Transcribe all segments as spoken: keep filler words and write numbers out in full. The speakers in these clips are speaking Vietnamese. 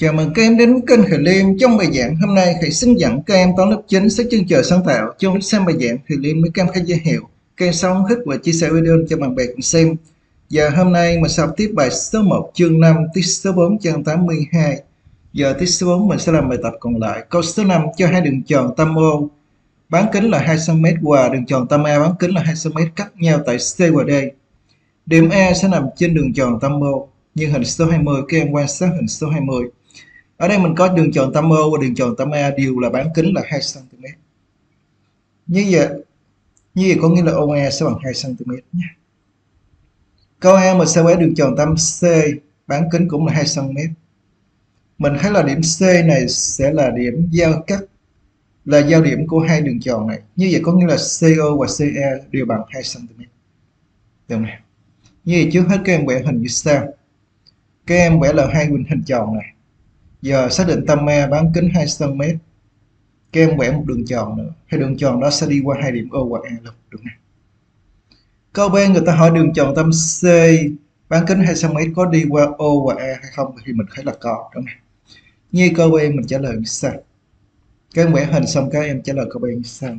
Chào mừng các em đến với kênh Khởi Liêm. Trong bài giảng hôm nay, Khởi xin dẫn các em toán lớp chín sách chương chờ sáng tạo. Trong lúc xem bài giảng, Khởi Liêm với các em khá giới thiệu. Các em xong thích và chia sẻ video cho bạn bè cùng xem. Giờ hôm nay mình sẽ học tiếp bài số một chương năm, tiết số bốn trang tám mươi hai. Giờ tiết số bốn mình sẽ làm bài tập còn lại. Câu số năm cho hai đường tròn tam O bán kính là hai xăng ti mét và đường tròn tam A bán kính là hai xăng ti mét cắt nhau tại C và D. Điểm A sẽ nằm trên đường tròn tam O. Như hình số hai mươi, các em quan sát hình số hai mươi. Ở đây mình có đường tròn tam O và đường tròn tam A đều là bán kính là hai xăng ti mét. Như vậy, như vậy có nghĩa là O A sẽ bằng hai xăng ti mét nhé. Câu A mình sẽ vẽ đường tròn tam C bán kính cũng là hai xăng ti mét. Mình thấy là điểm C này sẽ là điểm giao cắt, là giao điểm của hai đường tròn này. Như vậy có nghĩa là xê o và xê a đều bằng hai xăng ti mét. Được này. Như vậy trước hết các em vẽ hình như sau. Các em vẽ là hai hình tròn này. Giờ xác định tam A bán kính hai xăng ti mét. Các em vẽ một đường tròn nữa. Hai đường tròn đó sẽ đi qua hai điểm O và A luôn. Được này. Câu B người ta hỏi đường tròn tam C bán kính hai xăng ti mét có đi qua O và A hay không? Thì mình thấy là có. Đúng này. Như câu B mình trả lời như sau. Các em vẽ hình xong các em trả lời câu B như sau.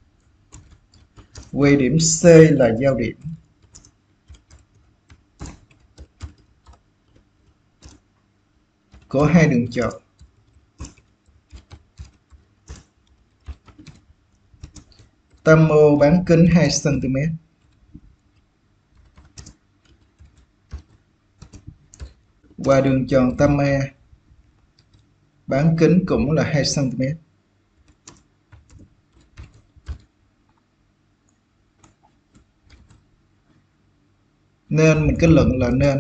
Vì điểm C là giao điểm của hai đường tròn tam O bán kính hai xăng ti mét và đường tròn tam A bán kính cũng là hai xăng ti mét. Nên mình kết luận là nên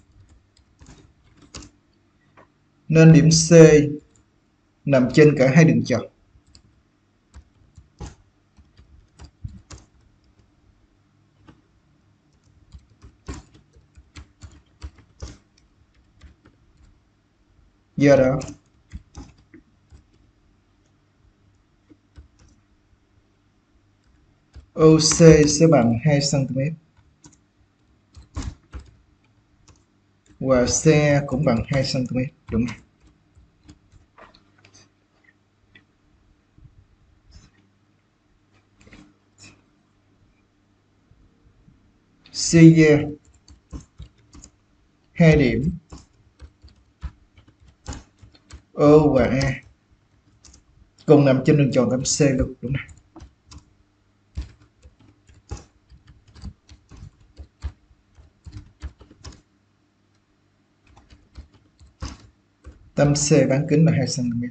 nên điểm C nằm trên cả hai đường tròn. Do đó O C sẽ bằng hai xăng ti mét và C A cũng bằng hai xăng ti mét. Đúng không? C A hai điểm O và A cùng nằm trên đường tròn tam C luôn. Đúng này. Tam C bán kính là hai xăng ti mét.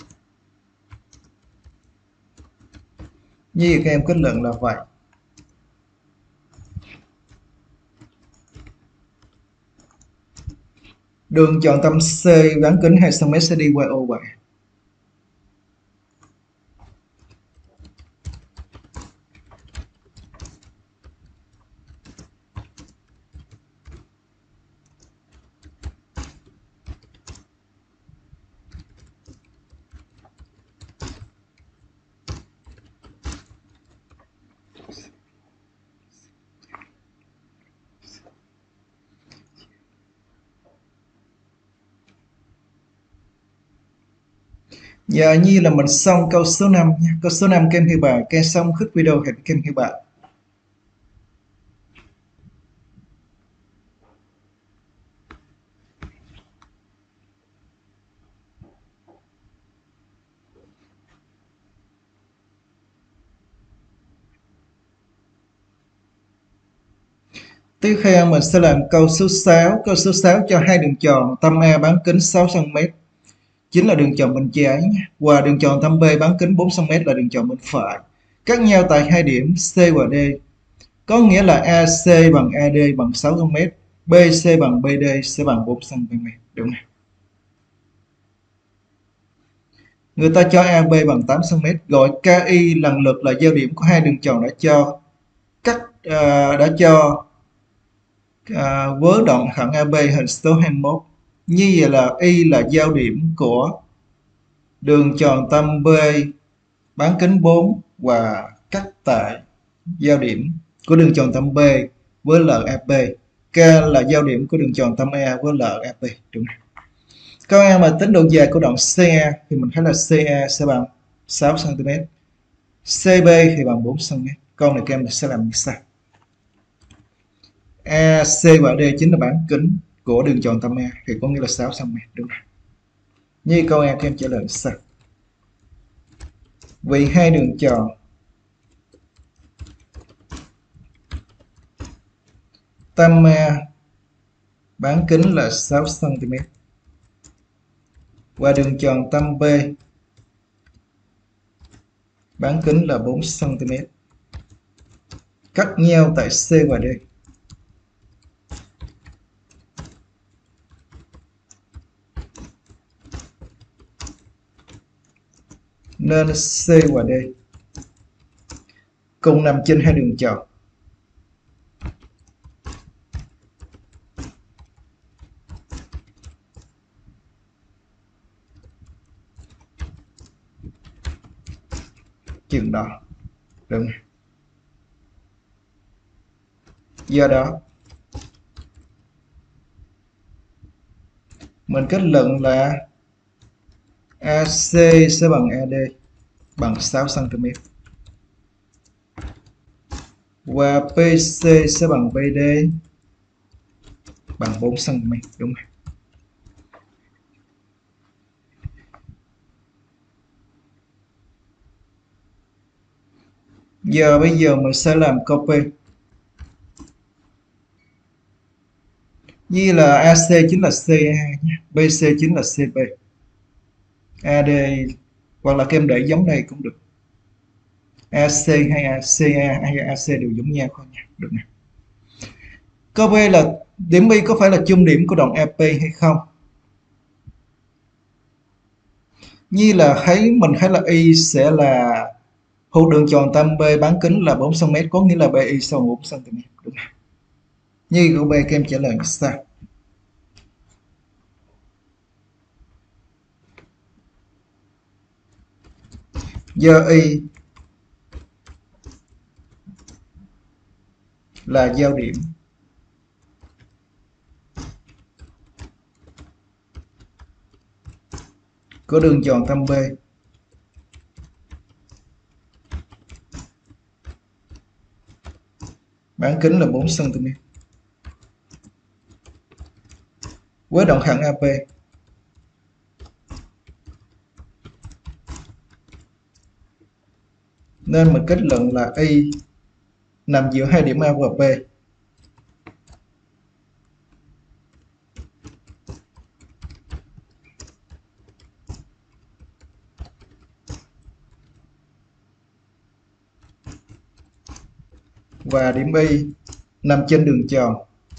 Như vậy các em kết luận là vậy. Đường tròn tam C bán kính hai xăng ti mét sẽ đi qua O và A. Giờ như là mình xong câu số năm nha. Câu số năm các em hiểu bài. Các em xong khích video hẹn các em hiểu bài. Tiếp theo mình sẽ làm câu số sáu. Câu số sáu cho hai đường tròn tam A bán kính sáu xăng ti mét chính là đường tròn bên trái nhé. Và đường tròn tam B bán kính bốn xăng ti mét là đường tròn bên phải. Cắt nhau tại hai điểm C và D. Có nghĩa là A C bằng A D bằng sáu xăng ti mét, B C bằng B D sẽ bằng bốn xăng ti mét. Đúng này. Người ta cho A B bằng tám xăng ti mét, gọi K I lần lượt là giao điểm của hai đường tròn đã cho cắt uh, đã cho À, với đoạn thẳng a bê hình số hai mươi mốt. Như vậy là Y là giao điểm của đường tròn tam B bán kính bốn và cắt tại giao điểm của đường tròn tam B với lờ a bê. K là giao điểm của đường tròn tam A với lờ a bê. Đúng không? Câu A mà tính độ dài của đoạn xê a thì mình thấy là xê a sẽ bằng sáu xăng ti mét, xê bê thì bằng bốn xăng ti mét. Câu này các em sẽ làm như sau. a xê và D chính là bán kính của đường tròn tâm A thì có nghĩa là sáu xăng ti mét, đúng không? Như câu A các em trả lời như sau. Vì hai đường tròn tâm A bán kính là sáu xăng ti mét và đường tròn tâm B bán kính là bốn xăng ti mét, cắt nhau tại C và D, nên C và D cùng nằm trên hai đường tròn. Chừng đó, đúng không? Do đó mình kết luận là a xê sẽ bằng a đê bằng sáu xăng ti mét và pê xê sẽ bằng bê đê bằng bốn xăng ti mét, đúng không? Giờ bây giờ mình sẽ làm copy. Như là a xê chính là xê a nhé, bê xê chính là xê bê, a đê hoặc là các em để giống đây cũng được. a xê hay a xê a hay a xê đều giống nhau thôi nha, được nè. Câu B là điểm Y có phải là chung điểm của đoạn a pê hay không? Như là thấy mình thấy là Y sẽ là thuộc đường tròn tâm B bán kính là bốn xăng ti mét, có nghĩa là bê i sau bốn xăng ti mét, đúng không? Như câu B các em trả lời như sau. Do Y là giao điểm của đường tròn tâm B bán kính là bốn xăng ti mét với đoạn thẳng a pê, nên mình kết luận là Y nằm giữa hai điểm A và B. Và điểm Y nằm trên đường tròn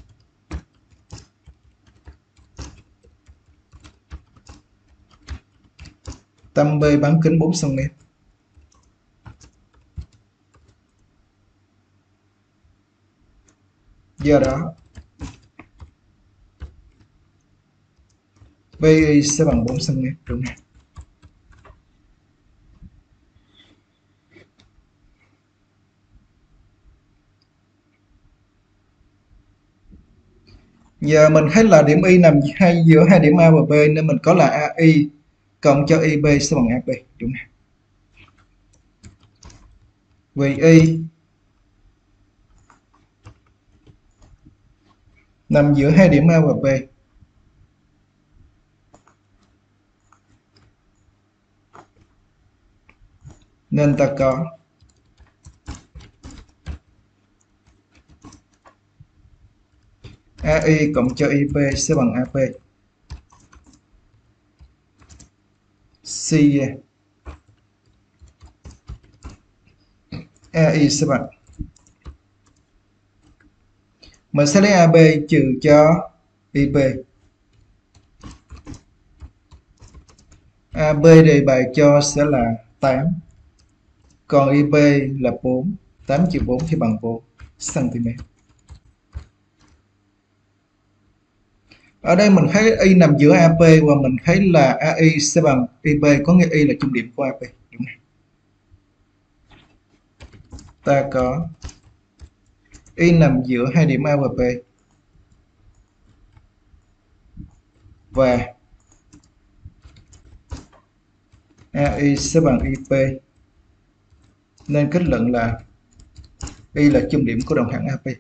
tâm B bán kính bốn xăng ti mét. Do đó bê i sẽ bằng bốn xăng ti mét, đúng không? Giờ mình thấy là điểm Y nằm hai giữa hai điểm A và B nên mình có là a i cộng cho i bê sẽ bằng a pê, đúng không? Vì Y nằm giữa hai điểm A và B nên ta có a i cộng cho i bê sẽ bằng a pê. C a i sẽ bằng, mình sẽ lấy a bê trừ cho i bê. a bê đề bài cho sẽ là tám, còn i bê là bốn, tám trừ bốn thì bằng bốn xăng ti mét. Ở đây mình thấy Y nằm giữa a pê và mình thấy là a i sẽ bằng i bê, có nghĩa Y là trung điểm của a pê, đúng không? Ta có Y nằm giữa hai điểm A và B và a i sẽ bằng i pê, nên kết luận là y là chung điểm của đoạn thẳng a pê.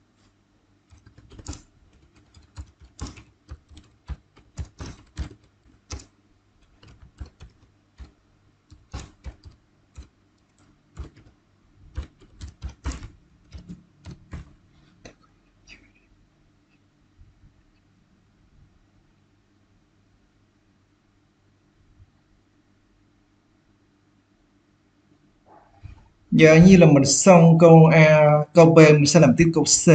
Giờ như là mình xong câu A, câu B, mình sẽ làm tiếp câu C.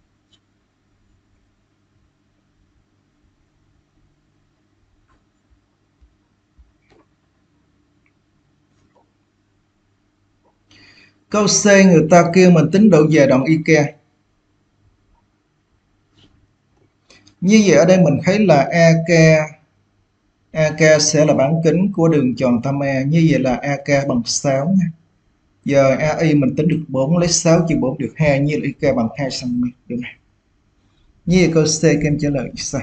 Câu C người ta kêu mình tính độ dài đoạn i ca. Như vậy ở đây mình thấy là a ca a ca sẽ là bán kính của đường tròn tam E, như vậy là a ca bằng sáu nha. Giờ a i mình tính được bốn, lấy sáu trừ bốn được hai, như là i ca bằng hai xăng ti mét, đúng này. Như vậy câu C các em trả lời sai.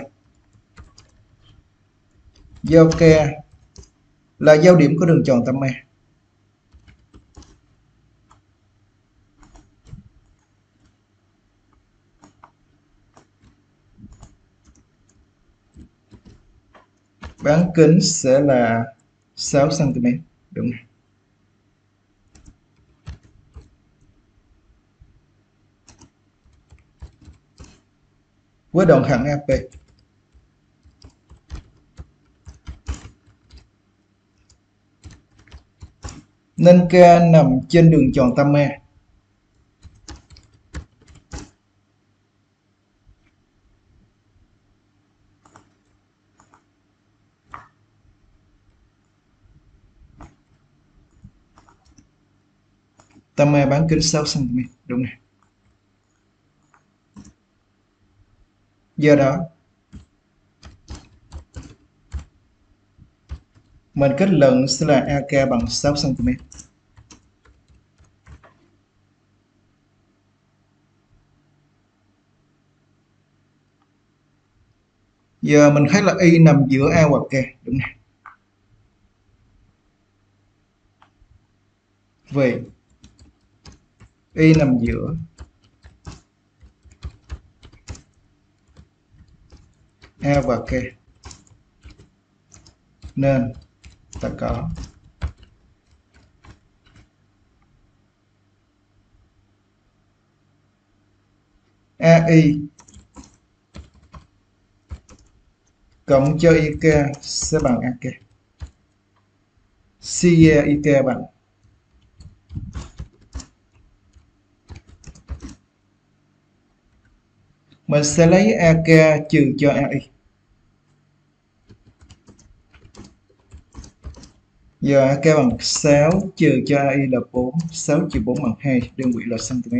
Do K là giao điểm của đường tròn tam E. Bán kính sẽ là sáu xăng ti mét, đúng này. Với đoạn thẳng a pê. Nên K nằm trên đường tròn tam E. Tam E bán kính sáu xăng ti mét, đúng này. Do đó mình kết luận sẽ là a ca bằng sáu xăng ti mét. Giờ mình thấy là y nằm giữa A và K, đúng này. Vậy y nằm giữa A và K, nên ta có a i cộng cho i ca sẽ bằng a ca. Chia i ca bằng mình sẽ lấy a ca trừ cho a i. Giờ a ca bằng sáu trừ cho a i là bốn, sáu trừ bốn bằng hai, đơn vị là cm.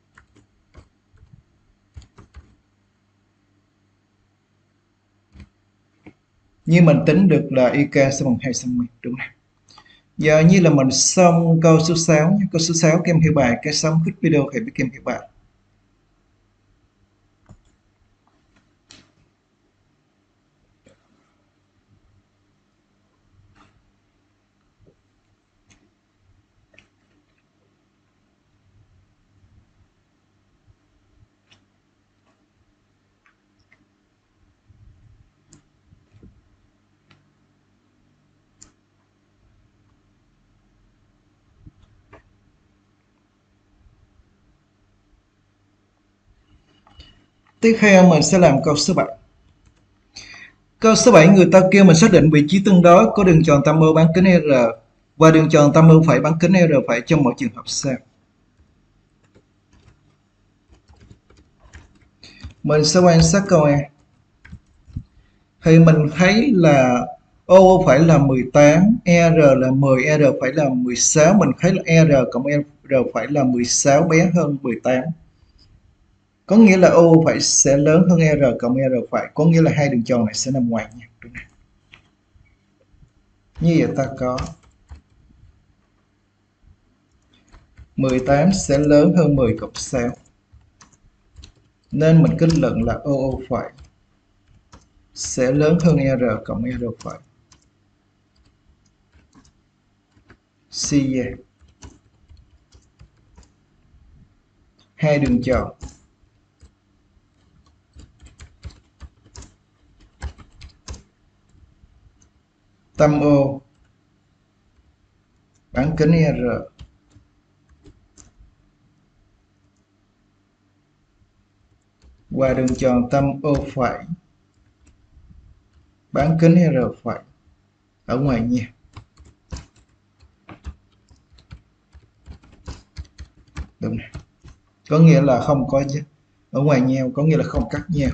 Như mình tính được là i ca sẽ bằng hai xăng ti mét, đúng này. Giờ như là mình xong câu số sáu nhé. Câu số sáu các em hiểu bài, cái xong thích video thì biết các em hiểu bài. Tiếp theo mình sẽ làm câu số bảy. Câu số bảy người ta kêu mình xác định vị trí tương đối của đường tròn tam ưu bán kính R và đường tròn tam ưu phẩy bán kính R phẩy trong mỗi trường hợp sau. Mình sẽ quan sát câu A. Thì mình thấy là O phải là mười tám, E R là mười, E R phải là mười sáu. Mình thấy là E R cộng E R phải là mười sáu bé hơn mười tám. Có nghĩa là O phải sẽ lớn hơn R cộng R phải, có nghĩa là hai đường tròn này sẽ nằm ngoài nha. Đúng này. Như vậy ta có mười tám sẽ lớn hơn mười cộng sáu. Nên mình kết luận là O phải sẽ lớn hơn R cộng R phải. Chia hai đường tròn tâm O bán kính R và đường tròn tâm O phẩy bán kính R phẩy ở ngoài nheo. Đúng này. Có nghĩa là không có ở ngoài nheo, có nghĩa là không cắt nheo.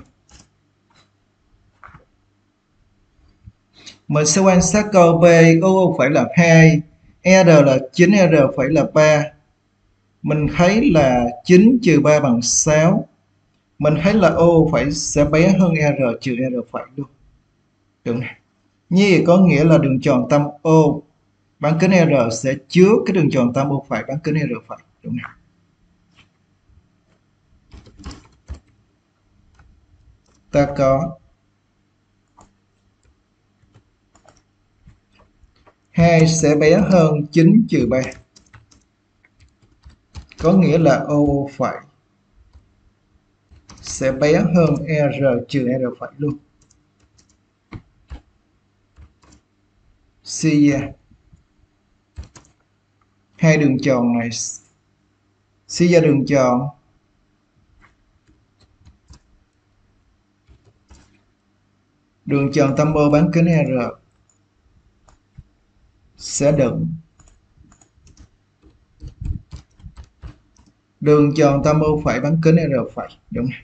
Mình sẽ quan sát câu B, O phải là hai, R là chín, R phải là ba. Mình thấy là chín trừ ba bằng sáu. Mình thấy là O phải sẽ bé hơn R trừ R phải luôn. Đúng này. Như vậy có nghĩa là đường tròn tâm O bán kính R sẽ chứa cái đường tròn tâm O phải bán kính R phải. Đúng này. Ta có hai sẽ bé hơn chín trừ ba. Có nghĩa là O phải sẽ bé hơn R trừ R phải luôn. Chia hai đường tròn này, chia ra đường tròn đường tròn tâm O bán kính R sẽ đựng đường tròn tâm O phải bán kính R phải. Đúng không?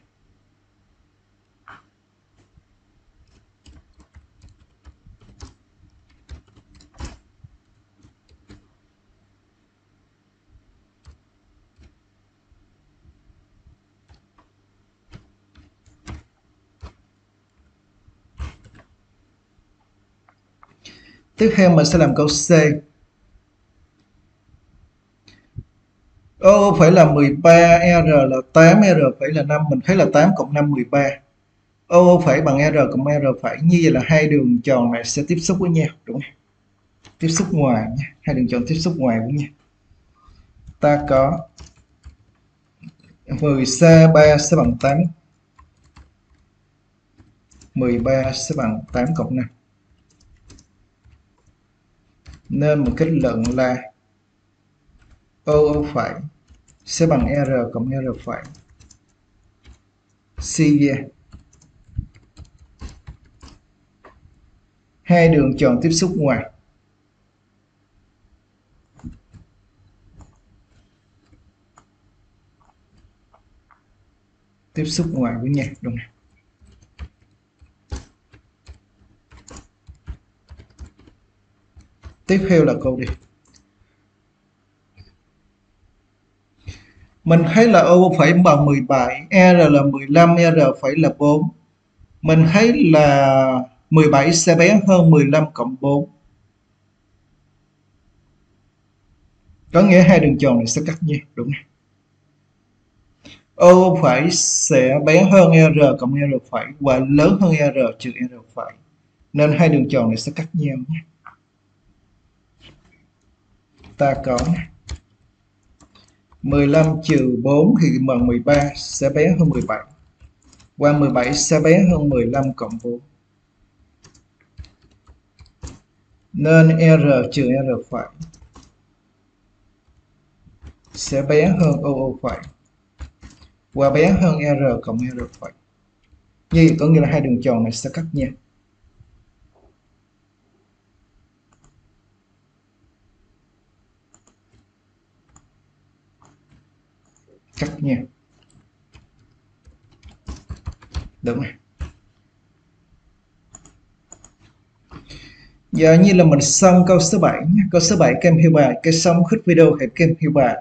Tiếp theo mình sẽ làm câu C. O phải là mười ba, R là tám, R phải là năm. Mình thấy là tám cộng năm mười ba. O phải bằng R cộng R phải. Như vậy là hai đường tròn này sẽ tiếp xúc với nhau. Đúng không? Tiếp xúc ngoài nhé. Hai đường tròn tiếp xúc ngoài với nhau. Ta có mười C ba sẽ bằng tám. mười ba sẽ bằng tám cộng năm. Nên một kết luận là O phải sẽ bằng R cộng R phải. Chia hai đường tròn tiếp xúc ngoài. Tiếp xúc ngoài với nhau. Đúng này. Tiếp theo là câu đi. Mình thấy là O phải bằng mười bảy, R là mười lăm, R phải là bốn. Mình thấy là mười bảy sẽ bé hơn mười lăm cộng bốn. Có nghĩa hai đường tròn này sẽ cắt nhau. Đúng không? O phải sẽ bé hơn R cộng R phải và lớn hơn R trừ R phải. Nên hai đường tròn này sẽ cắt nhau nhé. Ta có mười lăm trừ bốn thì bằng mười ba sẽ bé hơn mười bảy. Và mười bảy sẽ bé hơn mười lăm cộng bốn. Nên R trừ R phải sẽ bé hơn O phải và bé hơn R cộng R phải. Như vậy có nghĩa là hai đường tròn này sẽ cắt nhau. Cắt nhau. Đúng rồi. Giờ như là mình xong câu số bảy nhé. Câu số bảy kèm theo bài. Cái xong khích video hãy kèm theo bài.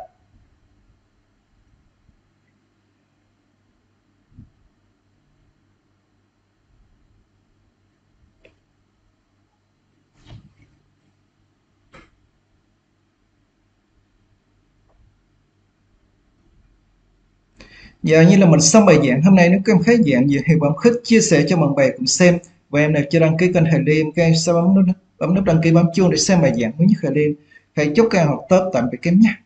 Giờ như là mình xong bài giảng hôm nay. Nếu các em thấy giảng gì thì bấm khích chia sẻ cho bạn bè cùng xem. Và em nào chưa đăng ký kênh Hải Liêm, các em sẽ bấm nút, bấm nút đăng ký, bấm chuông để xem bài giảng mới nhất Hải Liêm. Hãy chúc các em học tốt, tạm biệt các em nhé.